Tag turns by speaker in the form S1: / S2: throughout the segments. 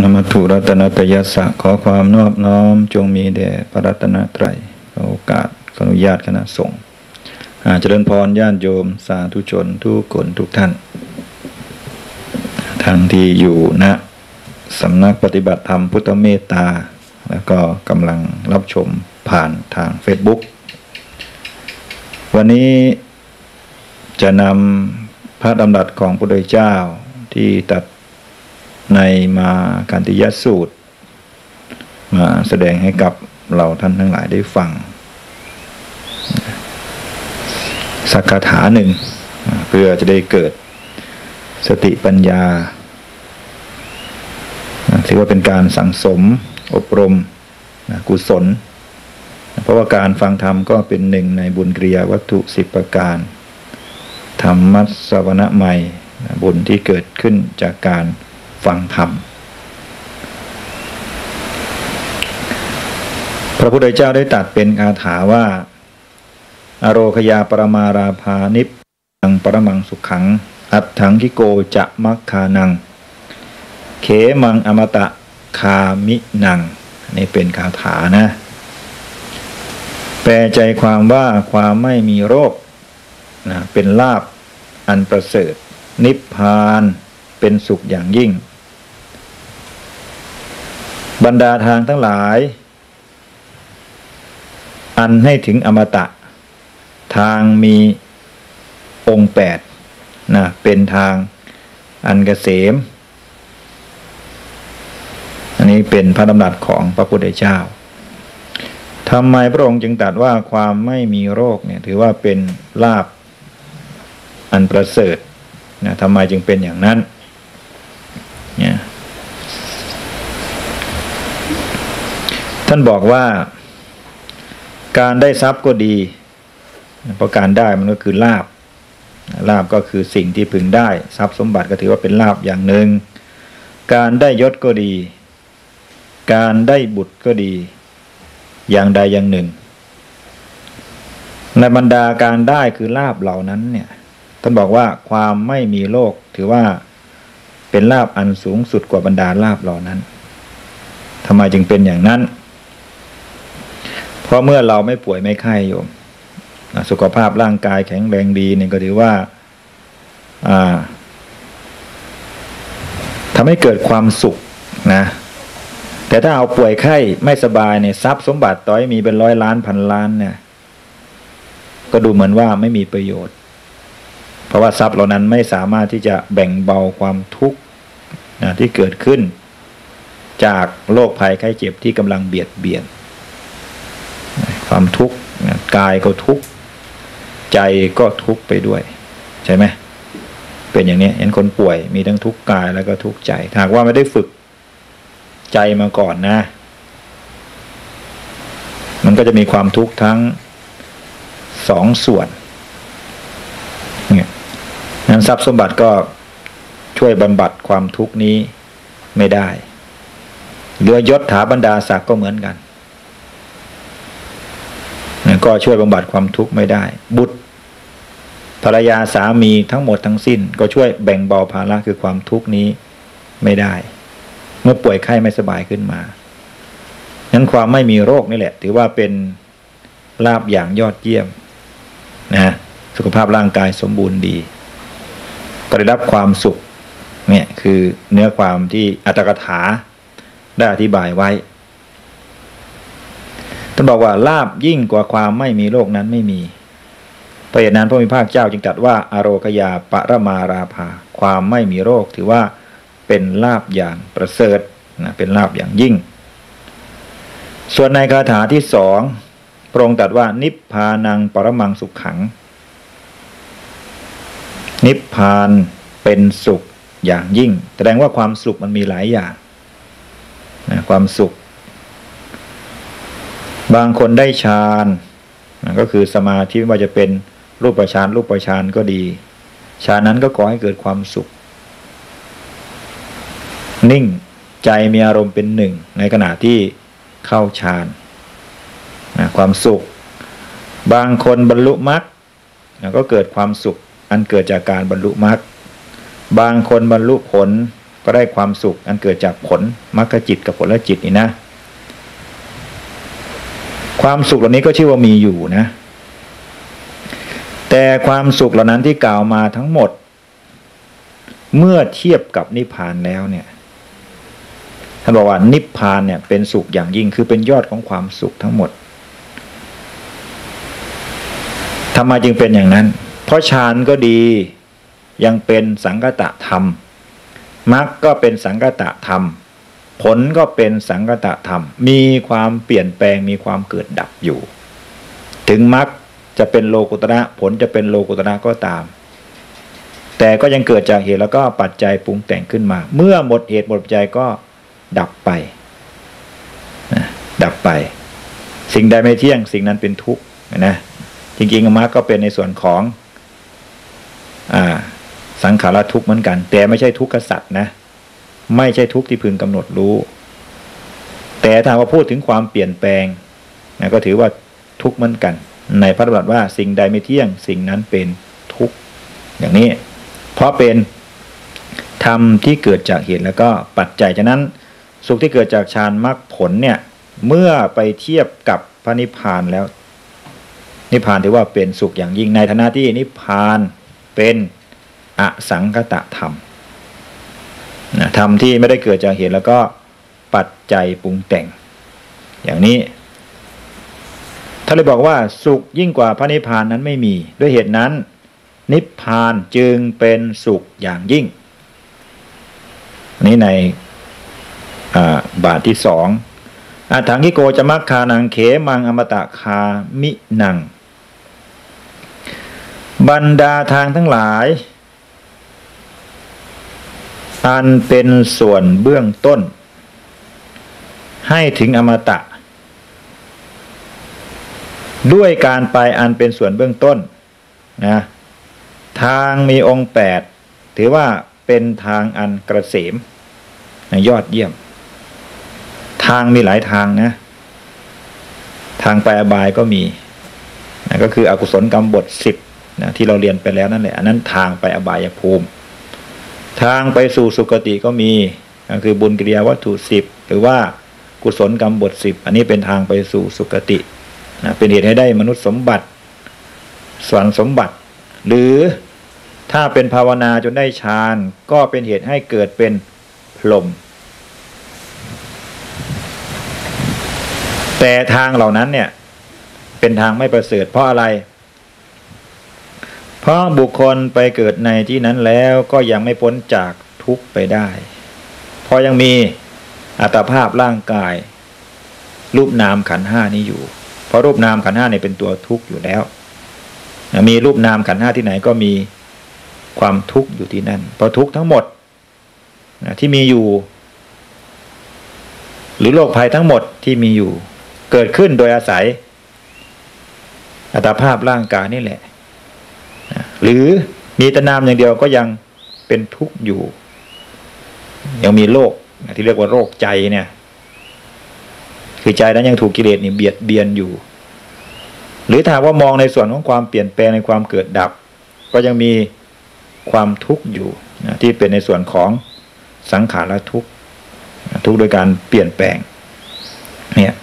S1: นมัตถุรัตนตยัสสะขอความนอบน้อมจงมีแด่พระรัตนตรัยโอกาสขออนุญาตคณะสงฆ์เจริญพรญาติโยมสาธุชนทุกคนทุกท่านทั้งที่อยู่ณสำนักปฏิบัติธรรมพุทธเมตตาแล้วก็กำลังรับชมผ่านทาง Facebook วันนี้จะนำพระดำรัสของพระพุทธเจ้าที่ตรัสในมาคันธิยสูตรมาแสดงให้กับเราท่านทั้งหลายได้ฟังสักคาถาหนึ่งเพื่อจะได้เกิดสติปัญญาถือว่าเป็นการสั่งสมอบรมกุศลเพราะว่าการฟังธรรมก็เป็นหนึ่งในบุญกิริยาวัตถุ10ประการธรรมัสสวนะใหม่บุญที่เกิดขึ้นจากการฟังธรรมพระพุทธเจ้าได้ตรัสเป็นคาถาว่าอโรคยาปรมาราภานิพพังปรมังสุขังอัตถังคิโกจะมัคคานังเขมังอมตะคามินังนี่เป็นคาถานะแปลใจความว่าความไม่มีโรคนะเป็นลาภอันประเสริฐนิพพานเป็นสุขอย่างยิ่งบรรดาทางทั้งหลายอันให้ถึงอมตะทางมีองค์8นะเป็นทางอันเกษมอันนี้เป็นพระดำรัสของพระพุทธเจ้าทำไมพระองค์จึงตรัสว่าความไม่มีโรคเนี่ยถือว่าเป็นลาภอันประเสริฐนะทำไมจึงเป็นอย่างนั้นเนี่ยท่านบอกว่าการได้ทรัพย์ก็ดีเพราะการได้มันก็คือลาภลาภก็คือสิ่งที่พึงได้ทรัพย์สมบัติก็ถือว่าเป็นลาภอย่างหนึ่งการได้ยศก็ดีการได้บุตรก็ดีอย่างใดอย่างหนึ่งในบรรดาการได้คือลาภเหล่านั้นเนี่ยท่านบอกว่าความไม่มีโรคถือว่าเป็นลาภอันสูงสุดกว่าบรรดาลาภเหล่านั้นทำไมจึงเป็นอย่างนั้นเพราะเมื่อเราไม่ป่วยไม่ไข้โยมสุขภาพร่างกายแข็งแรงดีเนี่ยก็ถือว่าทำให้เกิดความสุขนะแต่ถ้าเอาป่วยไข้ไม่สบายเนี่ยทรัพย์สมบัติต่อให้มีเป็น100 ล้านพันล้านเนี่ยก็ดูเหมือนว่าไม่มีประโยชน์เพราะว่าทรัพย์เหล่านั้นไม่สามารถที่จะแบ่งเบาความทุกข์ที่เกิดขึ้นจากโรคภัยไข้เจ็บที่กำลังเบียดเบียนความทุกข์กายก็ทุกข์ใจก็ทุกข์ไปด้วยใช่ไหมเป็นอย่างนี้เห็นคนป่วยมีทั้งทุกข์กายแล้วก็ทุกข์ใจหากว่าไม่ได้ฝึกใจมาก่อนนะมันก็จะมีความทุกข์ทั้ง2 ส่วนเนี่ยนั้นทรัพย์สมบัติก็ช่วยบำบัดความทุกข์นี้ไม่ได้เรือยศถาบรรดาศักดิ์ก็เหมือนกันก็ช่วยบำบัดความทุกข์ไม่ได้บุตรภรรยาสามีทั้งหมดทั้งสิ้นก็ช่วยแบ่งเบาภาระคือความทุกข์นี้ไม่ได้เมื่อป่วยไข้ไม่สบายขึ้นมานั้นความไม่มีโรคนี่แหละถือว่าเป็นลาภอย่างยอดเยี่ยมนะสุขภาพร่างกายสมบูรณ์ดีก็ได้รับความสุขเนี่ยคือเนื้อความที่อัตถกถาได้อธิบายไว้ท่านบอกว่าลาภยิ่งกว่าความไม่มีโรคนั้นไม่มีเพราะเหตุนั้นพระผู้มีพระภาคเจ้าจึงตรัสว่าอโรคยาปรมาราภาความไม่มีโรคถือว่าเป็นลาภอย่างประเสริฐนะเป็นลาภอย่างยิ่งส่วนในคาถาที่2พระองค์ตรัสว่านิพพานังปรมังสุขขังนิพพานเป็นสุขอย่างยิ่งแสดงว่าความสุขมันมีหลายอย่างนะความสุขบางคนได้ฌานก็คือสมาธิไม่ว่าจะเป็นรูปฌานก็ดีฌานนั้นก็ก่อให้เกิดความสุขนิ่งใจมีอารมณ์เป็นหนึ่งในขณะที่เข้าฌานความสุขบางคนบรรลุมรรคก็เกิดความสุขอันเกิดจากการบรรลุมรรคบางคนบรรลุผลก็ได้ความสุขอันเกิดจากผลมรรคจิตกับผลจิตนี่นะความสุขเหล่านี้ก็ชื่อว่ามีอยู่นะแต่ความสุขเหล่านั้นที่กล่าวมาทั้งหมดเมื่อเทียบกับนิพพานแล้วเนี่ยท่านบอกว่านิพพานเนี่ยเป็นสุขอย่างยิ่งคือเป็นยอดของความสุขทั้งหมดทำไมจึงเป็นอย่างนั้นเพราะฌานก็ดียังเป็นสังคตธรรมมรรคก็เป็นสังคตธรรมผลก็เป็นสังคตธรรมมีความเปลี่ยนแปลงมีความเกิดดับอยู่ถึงมรรคจะเป็นโลกุตระผลจะเป็นโลกุตระก็ตามแต่ก็ยังเกิดจากเหตุแล้วก็ปัจจัยปรุงแต่งขึ้นมาเมื่อหมดเหตุหมดปัจจัยก็ดับไปดับไปสิ่งใดไม่เที่ยงสิ่งนั้นเป็นทุกข์นะจริงๆมรรคก็เป็นในส่วนของสังขารทุกข์เหมือนกันแต่ไม่ใช่ทุกขสัตว์นะไม่ใช่ทุกข์ที่พึงกำหนดรู้แต่ถ้าว่าพูดถึงความเปลี่ยนแปลงนะก็ถือว่าทุกข์เหมือนกันในพระบัญญัติว่าสิ่งใดไม่เที่ยงสิ่งนั้นเป็นทุกข์อย่างนี้เพราะเป็นธรรมที่เกิดจากเหตุแล้วก็ปัจจัยฉะนั้นสุขที่เกิดจากฌานมรรคผลเนี่ยเมื่อไปเทียบกับพระนิพพานแล้วนิพพานถือว่าเป็นสุขอย่างยิ่งในฐานะที่นิพพานเป็นอสังคตธรรมธรรมที่ไม่ได้เกิดจากเหตุแล้วก็ปัจจัยปรุงแต่งอย่างนี้ท่านเลยบอกว่าสุขยิ่งกว่าพระนิพพานนั้นไม่มีด้วยเหตุนั้นนิพพานจึงเป็นสุขอย่างยิ่งนี้ในบาทที่สองอัฏฐังคิโกจมัคคานังเขมังอมตะคามินังบรรดาทางทั้งหลายอันเป็นส่วนเบื้องต้นให้ถึงอมตะด้วยการไปอันเป็นส่วนเบื้องต้นนะทางมีองค์8ถือว่าเป็นทางอันเกษมยอดเยี่ยมทางมีหลายทางนะทางไปอบายก็มีนะก็คืออกุศลกรรมบท10นะที่เราเรียนไปแล้วนั่นแหละอันนั้นทางไปอบายภูมิทางไปสู่สุคติก็มีก็คือบุญกิริยาวัตถุ10หรือว่ากุศลกรรมบท10อันนี้เป็นทางไปสู่สุคตินะเป็นเหตุให้ได้มนุษย์สมบัติสวรรค์สมบัติหรือถ้าเป็นภาวนาจนได้ฌานก็เป็นเหตุให้เกิดเป็นพรหมแต่ทางเหล่านั้นเนี่ยเป็นทางไม่ประเสริฐเพราะอะไรเพราะบุคคลไปเกิดในที่นั้นแล้วก็ยังไม่พ้นจากทุกข์ไปได้เพราะยังมีอัตภาพร่างกายรูปนามขันธ์5นี้อยู่เพราะรูปนามขันธ์5เนี่ยเป็นตัวทุกข์อยู่แล้วมีรูปนามขันธ์5ที่ไหนก็มีความทุกข์อยู่ที่นั่นเพราะทุกข์ทั้งหมดที่มีอยู่หรือโรคภัยทั้งหมดที่มีอยู่เกิดขึ้นโดยอาศัยอัตภาพร่างกายนี่แหละหรือมีแต่นามอย่างเดียวก็ยังเป็นทุกข์อยู่ยังมีโรคที่เรียกว่าโรคใจเนี่ยคือใจนั้นยังถูกกิเลสนี่เบียดเบียนอยู่หรือถ้าว่ามองในส่วนของความเปลี่ยนแปลงในความเกิดดับก็ยังมีความทุกข์อยู่ที่เป็นในส่วนของสังขารทุกข์ทุกข์โดยการเปลี่ยนแปลงเนี่ย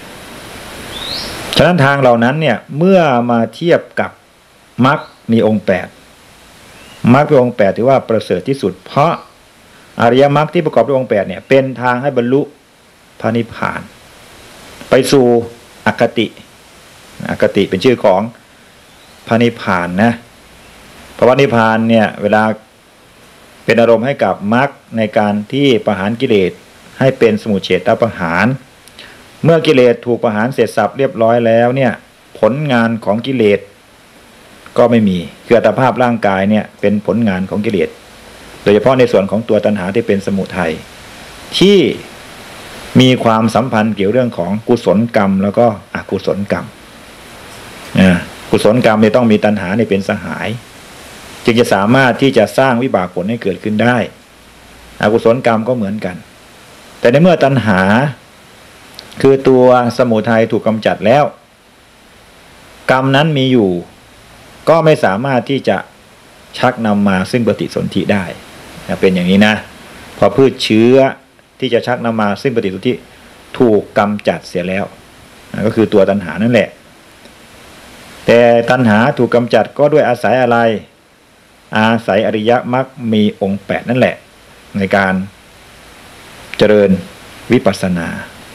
S1: ฉะนั้นทางเหล่านั้นเนี่ยเมื่อมาเทียบกับมรรคมีองค์8มรรคเป็นองค์8ถือว่าประเสริฐที่สุดเพราะอริยมรรคที่ประกอบด้วยองค์8เนี่ยเป็นทางให้บรรลุพระนิพพานไปสู่อคติอคติเป็นชื่อของพระนิพพานนะเพราะว่านิพพานเนี่ยเวลาเป็นอารมณ์ให้กับมรรคในการที่ประหารกิเลสให้เป็นสมุจเฉทประหารเมื่อกิเลสถูกประหารเสร็จสับเรียบร้อยแล้วเนี่ยผลงานของกิเลสก็ไม่มีคืออัตภาพร่างกายเนี่ยเป็นผลงานของกิเลสโดยเฉพาะในส่วนของตัวตัณหาที่เป็นสมุทัยที่มีความสัมพันธ์เกี่ยวเรื่องของกุศลกรรมแล้วก็อกุศลกรรมกุศลกรรมเนี่ยต้องมีตัณหาเนี่ยเป็นสหายจึงจะสามารถที่จะสร้างวิบากผลให้เกิดขึ้นได้อกุศลกรรมก็เหมือนกันแต่ในเมื่อตัณหาคือตัวสมุทัยถูกกำจัดแล้วกรรมนั้นมีอยู่ก็ไม่สามารถที่จะชักนำมาซึ่งปฏิสนธิได้เป็นอย่างนี้นะพอพืชเชื้อที่จะชักนำมาซึ่งปฏิสนธิถูกกำจัดเสียแล้วก็คือตัวตัณหานั่นแหละแต่ตัณหาถูกกำจัดก็ด้วยอาศัยอะไรอาศัยอริยมรรคมีองค์8นั่นแหละในการเจริญวิปัสสนา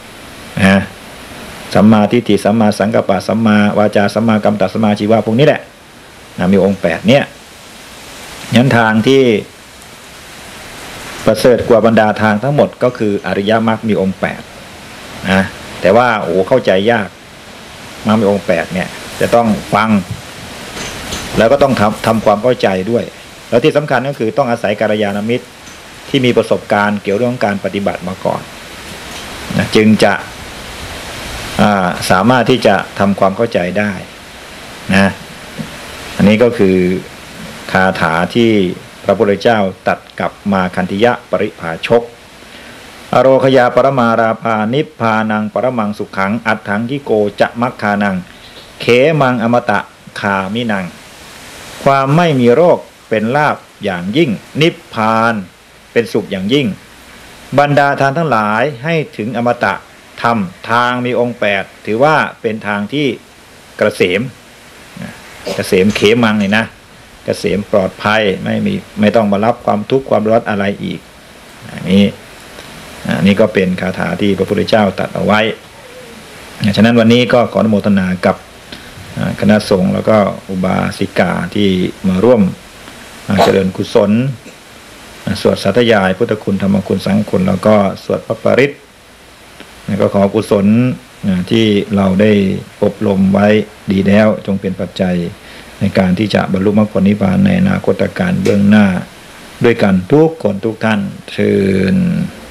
S1: สัมมาทิฏฐิสัมมาสังกัปปะสัมมาวาจาสัมมากัมมันตสัมมาชีวะพวกนี้แหละมีองค์8เนี่ยงั้นทางที่ประเสริฐกว่าบรรดาทางทั้งหมดก็คืออริยมรรคมีองค์8นะแต่ว่าเข้าใจยากมรรคมีองค์8เนี่ยจะต้องฟังแล้วก็ต้องทำความเข้าใจด้วยแล้วที่สำคัญก็คือต้องอาศัยกัลยาณมิตรที่มีประสบการณ์เกี่ยวเรื่องการปฏิบัติมาก่อนนะจึงจะสามารถที่จะทำความเข้าใจได้นะอันนี้ก็คือคาถาที่พระพุทธเจ้าตรัสกับมาคันธิยะปริภาชกอโรคยาปรมาราภานิพพานังปรมังสุขังอัตถังกิโกจะมัคคานังเขมังอมตะคามินังความไม่มีโรคเป็นลาภอย่างยิ่งนิพพานเป็นสุขอย่างยิ่งบรรดาทานทั้งหลายให้ถึงอมตะธรรมทางมีองค์8ถือว่าเป็นทางที่เกษมเขมังนี่นะเกษมปลอดภัยไม่ต้องมารับความทุกข์ความร้อนอะไรอีกนี่ก็เป็นคาถาที่พระพุทธเจ้าตรัสเอาไว้ฉะนั้นวันนี้ก็ขออนุโมทนากับคณะสงฆ์แล้วก็อุบาสิกาที่มาร่วมเจริญกุศลสวดสาธยายพุทธคุณธรรมคุณสังฆคุณแล้วก็สวดพระปริตก็ขอกุศลที่เราได้อบรมไว้ดีแล้วจงเป็นปัจจัยในการที่จะบรรลุมรรคผลนิพพานในอนาคตการเบื้องหน้าด้วยกันทุกคนทุกท่านเชิญ